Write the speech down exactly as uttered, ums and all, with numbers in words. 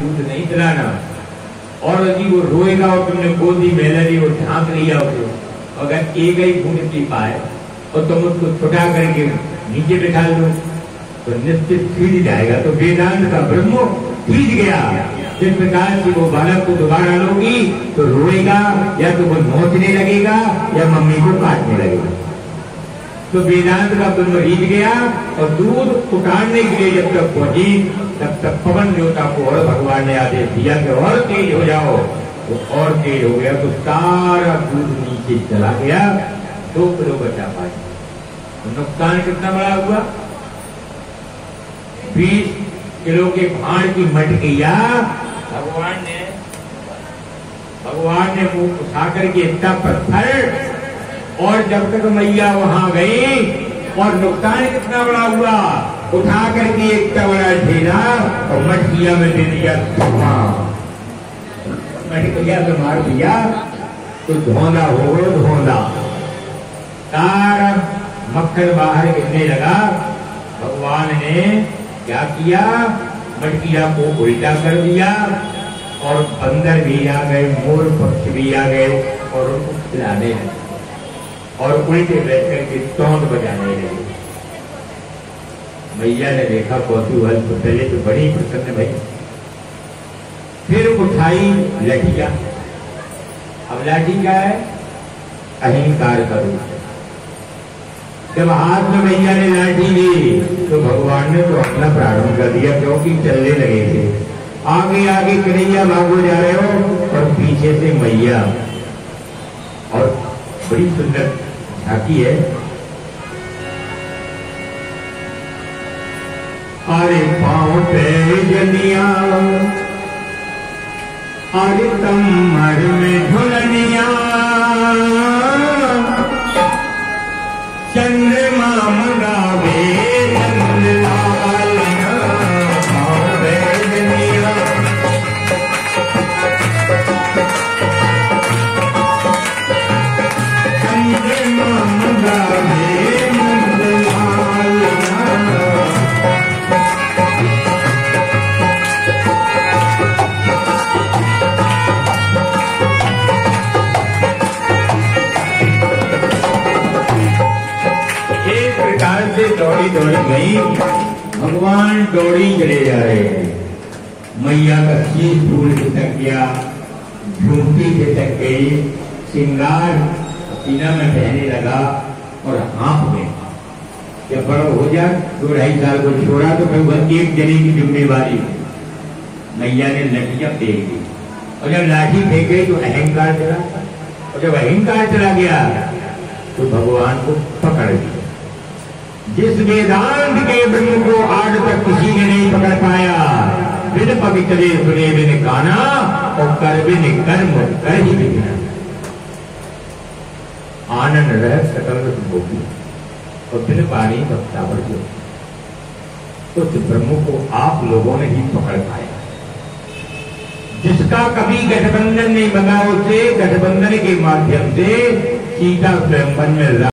दूध नहीं पिलाना, और यदि वो रोएगा और तुमने गोदी में ले ली और ढांक लिया उसे, अगर एक ही बूंद पी पाए और तुम उसको छुटा करके नीचे बिठा लो तो निश्चित खींच जाएगा। तो वेदांत का ब्रह्म खींच गया। जिस प्रकार से वो बालक को दोबारा लोगी तो रोएगा, या तो वो नोचने लगेगा या मम्मी को काटने लगेगा। तो वेदांत का ब्रह्म रीत गया और दूध उतारने के लिए जब तक पहुंची तब तक पवन देवता को और भगवान ने आदेश दिया कि और तेज हो जाओ। वो तो और तेज हो गया तो सारा दूध नीचे चला गया, दो किलो बचा पाए। तो नुकसान कितना बड़ा हुआ? बीस किलो के भाड़ की मटकिया भगवान ने भगवान ने मुंह उठा करके इतना पत्थर, और जब तक मैया वहां गई, और नुकसान कितना बड़ा हुआ, उठा करके इतना बड़ा ढेला और मटकिया में दे दिया। मटकिया में मार दिया तो धोंदा हो गया, धोंदा सारा मक्खन बाहर गिरने लगा। भगवान ने क्या किया, मटकिया को उल्टा कर दिया और बंदर भी आ गए, मोर पक्षी भी आ गए और उनको खिलाने लगे और उल्टे बैठ करके टोंट बजाने लगे। मैया ने देखा कौतूहल तो पहले तो बड़ी प्रसन्न भई, फिर उठाई लाठिया। अब लाठी क्या है? अहंकार का रूप है। जब हाथ में मैया ने लाठी ली तो भगवान ने तो अपना प्रारंभ कर दिया, क्योंकि चलने लगे थे। आगे आगे कन्हैया भागो जा रहे हो और पीछे से मैया, और बड़ी सुंदर झांकी है। अरे पाँव पे जनिया, अरे कमर में झुलनिया, चंद्रमा मंगावे नंदलाल, पाँव पे जनिया, चंद्रमा मंगावे नंदलाल। दौड़ी दौड़ी गई, भगवान दौड़ी चले जा रहे हैं। मैया का शीश फूल खिसक गया, झुमकी खिसक गई, श्रृंगार सीना में बहने लगा और हाँफ में। जब बड़ा हो जाए, दो ढाई साल को छोड़ा तो भगवान एक जने की जिम्मेवारी। मैया ने लाठियां फेंक दी, और जब लाठी फेंक गई तो अहंकार चला, और जब अहंकार चला गया तो भगवान को पकड़ दिया। जिस वेदांत के ब्रह्म को आज तक किसी ने नहीं पकड़ पाया, बिन पग चले सुने बिन काना, और कर बिन कर्म कर ही बिना। आनंद रह सकल भोगी और बिन पानी भक्तावर जो, उस ब्रह्म को आप लोगों ने ही पकड़ पाया। जिसका कभी गठबंधन नहीं बना, उसे गठबंधन के माध्यम से सीता स्वयंवर में